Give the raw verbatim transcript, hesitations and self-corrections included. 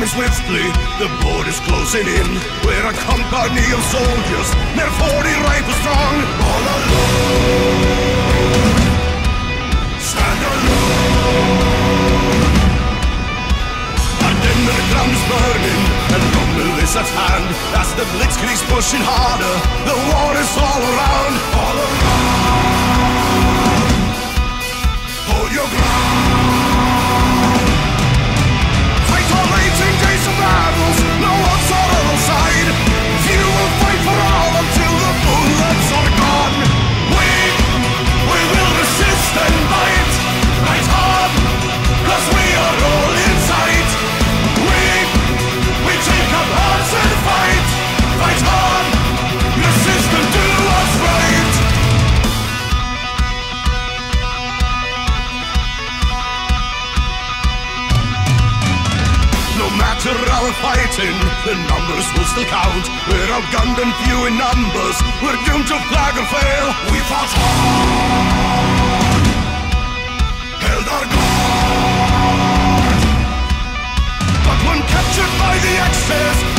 coming swiftly, the border's closing in. We're a company of soldiers, near forty rifles strong. All alone, stand alone. Ardenner drums burning, and Rommel is at hand. As the blitzkrieg's pushing harder, the war is all around. All around, hold your ground. Fight all eighteen days of battles, no odds on our side. Few will fight for all until the bullets are gone. We, we will resist and fight, fight hard, cause we are all inside. We, we take up arms and fight, fight hard, resist and do what's right. No matter our fighting, the numbers will still count. We're outgunned and few in numbers, we're doomed to flag or fail. We fought hard, held our ground, but when captured by the Axis,